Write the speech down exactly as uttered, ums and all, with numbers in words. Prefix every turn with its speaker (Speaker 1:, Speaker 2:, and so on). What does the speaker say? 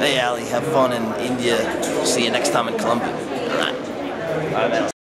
Speaker 1: Hey Ali, have fun in India. See you next time in Colombia. Bye. Bye, man.